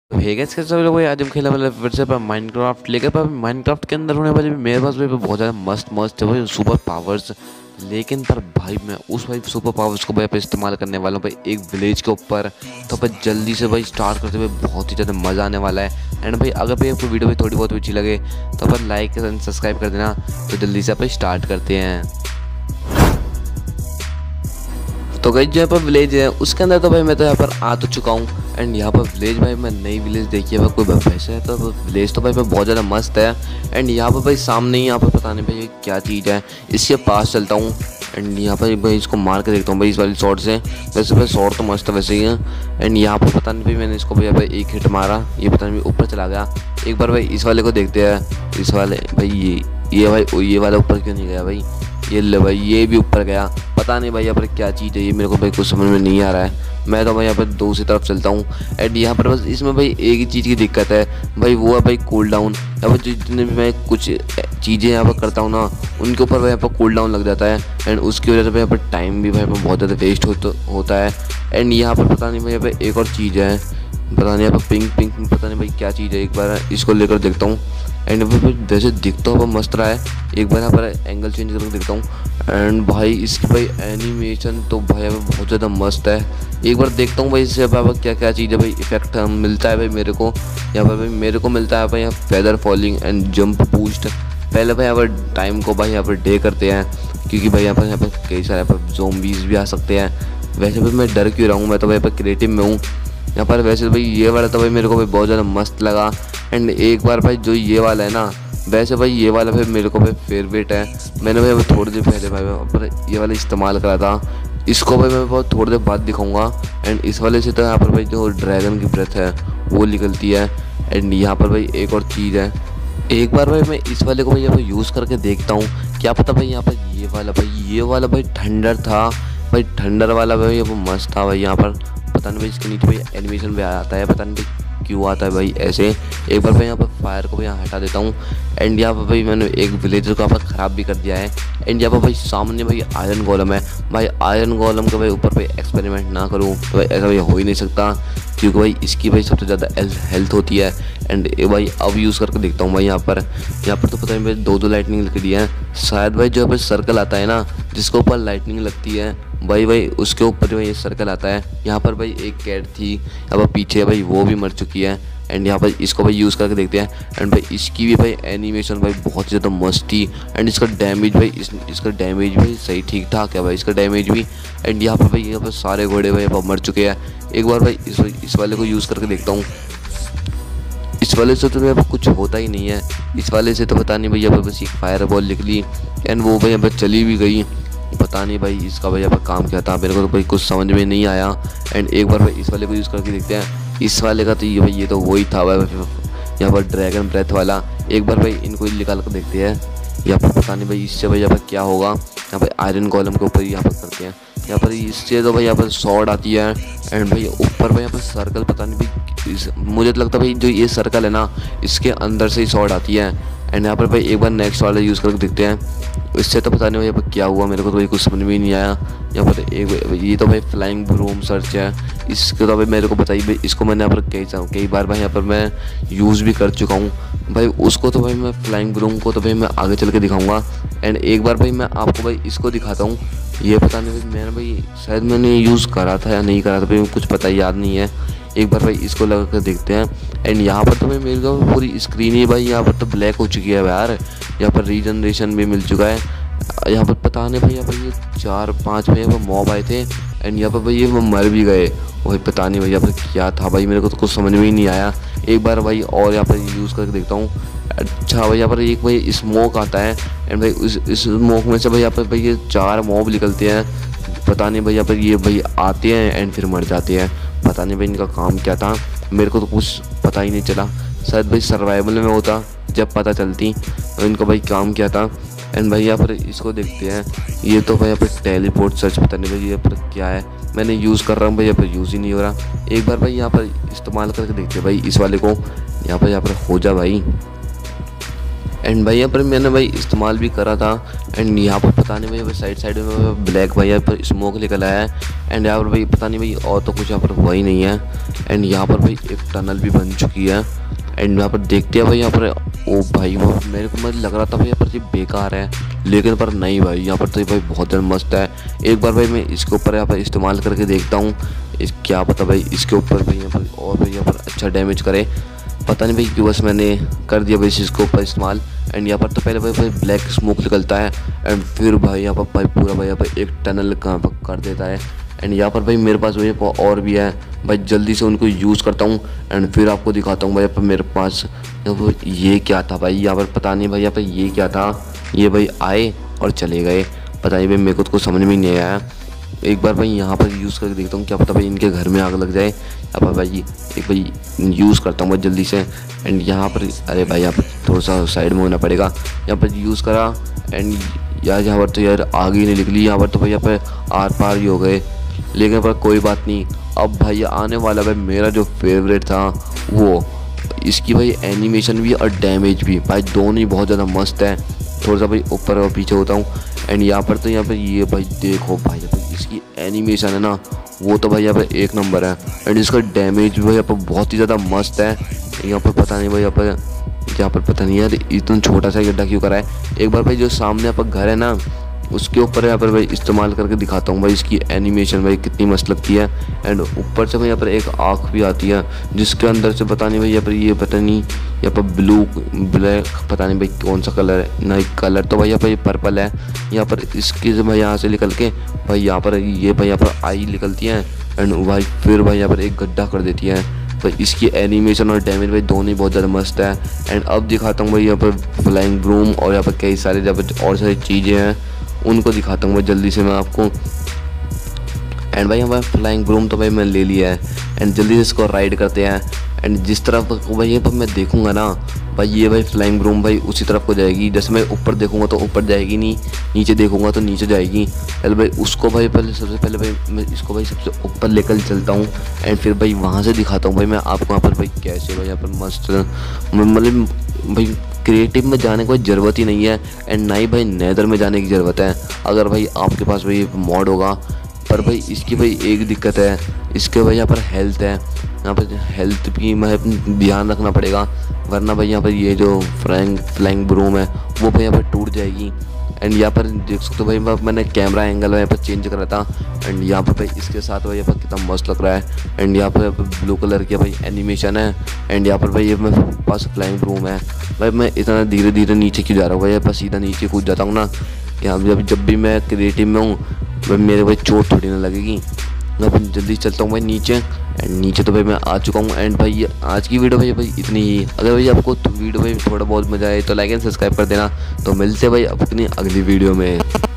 Hey guys कैसे सब लोग भाई आज हम खेलने वाले फिर से पर माइनक्राफ्ट लेकर पर माइनक्राफ्ट के अंदर होने वाले मेरे पास भाई बहुत ज़्यादा मस्त मस्त है भाई सुपर पावर्स। लेकिन पर भाई मैं उस भाई सुपर पावर्स को भाई पे इस्तेमाल करने वाला हूँ भाई एक विलेज के ऊपर। तो भाई जल्दी से भाई स्टार्ट करते हुए बहुत ही ज़्यादा मज़ा आने वाला है। एंड भाई अगर भाई आपको वीडियो भाई थोड़ी बहुत अच्छी लगे तो अपन लाइक एंड सब्सक्राइब कर देना। तो जल्दी से अपन स्टार्ट करते हैं। तो गाइस जो यहाँ पर विलेज है उसके अंदर तो भाई मैं तो यहाँ पर आ तो चुका हूँ। एंड यहाँ पर विलेज भाई मैं नई विलेज देखी है भाई कोई भैंस है तो विलेज तो भाई बहुत ज़्यादा मस्त है। एंड यहाँ पर भाई सामने ही यहाँ पर पता नहीं भाई ये क्या चीज़ है, इसके पास चलता हूँ। एंड यहाँ पर भाई इसको मार के देखता हूँ भाई इस वाली शॉट से। वैसे भाई शॉट तो मस्त है वैसे ही है। एंड यहाँ पर पता नहीं भाई मैंने इसको भाई भाई एक हिट मारा, ये पता नहीं ऊपर चला गया। एक बार भाई इस वाले को देखते हैं। इस वाले भाई ये भाई ये वाला ऊपर क्यों नहीं गया भाई, ये ले भाई ये भी ऊपर गया। पता नहीं भाई यहाँ पर क्या चीज़ है, ये मेरे को भाई कुछ समझ में नहीं आ रहा है। मैं तो भाई यहाँ पर दूसरी तरफ चलता हूँ। एंड यहाँ पर बस इसमें भाई एक ही चीज़ की दिक्कत है भाई, वो है भाई कूल डाउन। यहाँ पर जितने भी मैं कुछ चीज़ें यहाँ पर करता हूँ ना उनके ऊपर भाई यहाँ पर कूल डाउन लग जाता है। एंड उसकी वजह से भाई यहाँ पर टाइम भी भाई बहुत ज़्यादा वेस्ट होता है। एंड यहाँ पर पता नहीं भाई यहाँ पर एक और चीज़ है, पता नहीं यहाँ पर पिंक पिंक पता नहीं भाई क्या चीज़ है। एक बार इसको लेकर देखता हूँ। एंड वैसे दिखता हुआ मस्त रहा है। एक बार यहाँ पर एंगल चेंज करके देखता हूँ। एंड भाई इसकी भाई एनिमेशन तो भाई यहाँ पर बहुत ज़्यादा मस्त है। एक बार देखता हूँ भाई इससे यहाँ क्या क्या चीज़ है भाई इफेक्ट मिलता है भाई मेरे को। यहाँ पर भाई मेरे को मिलता है भाई यहाँ feather falling and jump boost. पहले भाई यहाँ पर टाइम को भाई यहाँ पर डे करते हैं क्योंकि भाई यहाँ पर कई सारे यहाँ पर ज़ोंबीज़ भी आ सकते हैं। वैसे भाई मैं डर क्यों रहा हूँ, मैं तो भाई यहाँ पर क्रिएटिव में हूँ। यहाँ पर वैसे भाई ये वाला तो भाई मेरे को भाई बहुत ज़्यादा मस्त लगा। एंड एक बार भाई जो ये वाला है ना, वैसे भाई ये वाला भाई मेरे को भाई फेवरेट है। मैंने भाई थोड़ी देर पहले भाई पर ये वाला इस्तेमाल करा था। इसको भाई मैं बहुत थोड़ी देर बाद दिखाऊंगा। एंड इस वाले से तो यहाँ पर भाई जो ड्रैगन की ब्रेथ है वो निकलती है। एंड यहाँ पर भाई एक और चीज़ है, एक बार भाई मैं इस वाले को भाई यहाँ पर यूज़ करके देखता हूँ। क्या पता भाई यहाँ पर ये वाला भाई ठंडर था भाई, ठंडर वाला भाई वो मस्त था भाई। यहाँ पर पता नहीं भाई इसके नीचे भाई एनिमेशन भी आता है, पता नहीं क्यों आता है भाई ऐसे। एक बार भाई यहाँ पर फायर को भाई यहाँ हटा देता हूँ। एंड यहाँ पर भाई मैंने एक विलेजर को यहाँ पर ख़राब भी कर दिया है। एंड यहाँ पर भाई सामने भाई आयरन गोलम है भाई, आयरन गोलम के भाई ऊपर भाई एक्सपेरिमेंट ना करूँ तो भाई ऐसा भाई हो ही नहीं सकता क्योंकि भाई इसकी भाई सबसे ज़्यादा हेल्थ होती है। एंड भाई अब यूज़ करके देखता हूँ भाई यहाँ पर तो पता नहीं भाई दो लाइटनिंग लिख दी है। शायद भाई जो भाई सर्कल आता है ना जिसके ऊपर लाइटनिंग लगती है भाई उसके ऊपर भाई ये सर्कल आता है। यहाँ पर भाई एक कैट थी, अब पीछे भाई वो भी मर चुकी है। एंड यहाँ पर इसको भाई यूज़ करके देखते हैं। एंड भाई इसकी भी भाई एनिमेशन भाई बहुत ही ज़्यादा मस्त थी। एंड इसका डैमेज भाई इसका डैमेज भी सही ठीक ठाक है भाई, इसका डैमेज भी। एंड यहाँ पर सारे घोड़े भाई अब मर चुके हैं। एक बार भाई इस वाले को यूज़ करके देखता हूँ। इस वाले से तो भाई कुछ होता ही नहीं है, इस वाले से तो पता नहीं भैया बस एक फायर बॉल निकली एंड वो भाई यहाँ पर चली भी गई। पता नहीं भाई इसका भाई यहाँ पर काम क्या था, मेरे को तो भाई कुछ समझ में नहीं आया। एंड एक बार भाई इस वाले को यूज़ करके देखते हैं। इस वाले का तो ये तो वही था भाई यहाँ पर ड्रैगन ब्रेथ वाला। एक बार भाई इनको निकाल कर देखते हैं। यहाँ पर पता नहीं भाई इससे भाई यहाँ पर क्या होगा। यहाँ पर आयरन कॉलम के ऊपर यहाँ पर करते हैं। यहाँ पर इससे तो भाई यहाँ पर शॉर्ट आती है। एंड भाई ऊपर भाई यहाँ पर सर्कल पता नहीं भाई मुझे तो लगता है भाई जो ये सर्कल है ना इसके अंदर से ही शॉर्ट आती है। एंड यहाँ पर भाई एक बार नेक्स्ट वाला यूज़ करके देखते हैं। इससे तो पता नहीं भाई यहाँ पर क्या हुआ, मेरे को तो भाई कुछ समझ में नहीं आया। यहाँ पर एक ये तो भाई फ्लाइंग ब्रूम सर्च है, इसको तो भाई मेरे को बताइए भाई इसको मैंने यहाँ पर कई बार भाई यहाँ पर मैं यूज़ भी कर चुका हूँ भाई। उसको तो भाई मैं फ्लाइंग ब्रूम को तो भाई मैं आगे चल के दिखाऊँगा। एंड एक बार भाई मैं आपको भाई इसको दिखाता हूँ। ये पता नहीं भाई मैंने भाई शायद मैंने यूज़ करा था या नहीं करा था भाई कुछ पता याद नहीं है। एक बार भाई इसको लगा कर देखते हैं। एंड यहाँ पर तो भाई मेरे को पूरी स्क्रीन ही भाई यहाँ पर तो ब्लैक हो चुकी है यार। यहाँ पर रीजनरेशन भी मिल चुका है। यहाँ पर पता नहीं भाई यहाँ पर ये 4-5 में यहाँ पर मॉब आए थे। एंड यहाँ पर भाई ये वो मर भी गए। भाई पता नहीं भाई यहाँ पर क्या था भाई, मेरे को तो कुछ समझ में ही नहीं आया। एक बार भाई और यहाँ पर यूज़ करके देखता हूँ। अच्छा भाई यहाँ पर एक भाई स्मोक आता है। एंड भाई उस स्मोक में से भाई यहाँ पर भाई ये 4 मॉब निकलते हैं। पता नहीं भाई यहाँ पर ये भाई आते हैं एंड फिर मर जाते हैं। पता नहीं भाई इनका काम क्या था, मेरे को तो कुछ पता ही नहीं चला। शायद भाई सर्वाइवल में होता जब पता चलती तो इनका भाई काम क्या था। एंड भाई यहाँ पर इसको देखते हैं। ये तो भाई यहाँ पर टेलीपोर्ट सर्च पता नहीं भाई यहाँ पर क्या है, मैंने यूज़ कर रहा हूँ भाई यहाँ पर यूज़ ही नहीं हो रहा। एक बार भाई यहाँ पर इस्तेमाल करके देखते हैं भाई इस वाले को। यहाँ पर हो जा भाई। एंड भाई यहाँ पर मैंने भाई इस्तेमाल भी करा था। एंड यहाँ पर पता नहीं भाई साइड में ब्लैक भाई यहाँ पर स्मोक निकल आया है। एंड यहाँ पर भाई पता नहीं भाई और तो कुछ यहाँ पर हुआ ही नहीं है। एंड यहाँ पर भाई एक टनल भी बन चुकी है। एंड यहाँ पर देखते हैं भाई यहाँ पर, ओ भाई वो मेरे को लग रहा था भाई यहाँ पर ये बेकार है, लेकिन पर नहीं भाई यहाँ पर तो भाई बहुत ज़्यादा मस्त है। एक बार भाई मैं इसके ऊपर यहाँ पर इस्तेमाल करके देखता हूँ, क्या पता भाई इसके ऊपर भाई यहाँ पर और भाई यहाँ पर अच्छा डैमेज करे। पता नहीं भाई क्यों, बस मैंने कर दिया भाई इसके ऊपर इस्तेमाल। एंड यहाँ पर तो पहले भाई ब्लैक स्मोक निकलता है। एंड फिर भाई यहाँ पर भाई पूरा भाई यहाँ पर एक टनल कहाँ पर कर देता है। एंड यहाँ पर भाई मेरे पास भाई और भी है भाई, जल्दी से उनको यूज़ करता हूँ एंड फिर आपको दिखाता हूँ भाई यहाँ पर मेरे पास ये क्या था भाई। यहाँ पर पता नहीं भाई यहाँ पर ये क्या था, ये भाई आए और चले गए, पता नहीं भाई मेरे को तो कुछ समझ में नहीं आया। एक बार भाई यहाँ पर यूज़ करके देखता हूँ, क्या पता भाई इनके घर में आग लग जाए। यहाँ पर भाई एक भाई यूज़ करता हूँ भाई जल्दी से। एंड यहाँ पर अरे भाई यहाँ पर थोड़ा सा साइड में होना पड़ेगा। यहाँ पर यूज़ करा एंड यार यहाँ पर तो यार आग ही नहीं निकली। यहाँ पर तो भाई यहाँ पर आर पार ही हो गए, लेकिन पर कोई बात नहीं। अब भाई आने वाला भाई मेरा जो फेवरेट था वो, इसकी भाई एनिमेशन भी और डैमेज भी भाई दोनों ही बहुत ज़्यादा मस्त है। थोड़ा सा भाई ऊपर और पीछे होता हूँ। एंड यहाँ पर तो यहाँ पर ये भाई देखो भाई इसकी एनिमेशन है ना, वो तो भाई यहाँ पर एक नंबर है। एंड इसका डैमेज भाई यहाँ पर बहुत ही ज़्यादा मस्त है। यहाँ पर पता नहीं भाई यहाँ पर पता नहीं यार इतना छोटा सा गड्ढा क्यों करा है। एक बार भाई जो सामने यहाँ पर घर है ना, उसके ऊपर यहाँ पर भाई इस्तेमाल करके दिखाता हूँ भाई इसकी एनिमेशन भाई कितनी मस्त लगती है। एंड ऊपर से भाई यहाँ पर एक आँख भी आती है, जिसके अंदर से पता नहीं भाई यहाँ पर ये पता नहीं यहाँ पर ब्लू ब्लैक पता नहीं भाई कौन सा कलर है, नहीं कलर तो भाई यहाँ पर पर्पल है। यहाँ पर इसकी से भाई यहाँ से निकल के भाई यहाँ पर ये भाई यहाँ पर आई निकलती है। एंड भाई फिर भाई यहाँ पर एक गड्ढा कर देती है। भाई इसकी एनिमेशन और डैमेज भाई दोनों ही बहुत ज़्यादा मस्त है। एंड अब दिखाता हूँ भाई यहाँ पर फ्लाइंग ब्रूम और यहाँ पर कई सारे जब और सारी चीज़ें हैं उनको दिखाता हूँ भाई जल्दी से मैं आपको। एंड भाई हमारा फ्लाइंग ब्रूम तो भाई मैंने ले लिया है। एंड जल्दी से इसको राइड करते हैं। एंड जिस तरफ भाई ये पर मैं देखूंगा ना भाई, ये भाई फ्लाइंग ब्रूम भाई उसी तरफ को जाएगी। जैसे मैं ऊपर देखूंगा तो ऊपर जाएगी नहीं, नीचे देखूंगा तो नीचे जाएगी। पहले भाई उसको भाई सबसे पहले भाई मैं इसको भाई सबसे ऊपर लेकर चलता हूँ। एंड फिर भाई वहाँ से दिखाता हूँ भाई मैं आपको वहाँ पर भाई कैसे भाई यहाँ पर मस्त मतलब भाई क्रिएटिव में जाने की कोई ज़रूरत ही नहीं है। एंड ना ही भाई नेदर में जाने की ज़रूरत है। अगर भाई आपके पास भाई मॉड होगा, पर भाई इसकी भाई एक दिक्कत है, इसके भाई यहाँ पर हेल्थ है, यहाँ पर हेल्थ भी मैं ध्यान रखना पड़ेगा, वरना भाई यहाँ पर ये जो फ्लाइंग ब्रूम है वो भाई यहाँ पर टूट जाएगी। एंड यहाँ पर देख सकते हो भाई मैंने कैमरा एंगल यहाँ पर चेंज करा था। एंड यहाँ पर भाई इसके साथ भाई यहाँ पर कितना मस्त लग रहा है। एंड यहाँ पर ब्लू कलर की भाई एनिमेशन है। एंड यहाँ पर भाई ये मेरे पास फ्लाइंग ब्रूम है। भाई मैं इतना धीरे धीरे नीचे क्यों जा रहा हूँ भाई, बस सीधा नीचे कूद जाता हूँ ना। यहाँ जब भी मैं क्रिएटिव में हूँ भाई मेरे भाई चोट थोड़ी ना लगेगी। मैं जल्दी चलता हूँ भाई नीचे। एंड नीचे तो भाई मैं आ चुका हूँ। एंड भाई आज की वीडियो भाई इतनी ही। अगर भाई आपको वीडियो भाई थोड़ा बहुत मजा आए तो लाइक एंड सब्सक्राइब कर देना। तो मिलते हैं भाई अपनी अगली वीडियो में।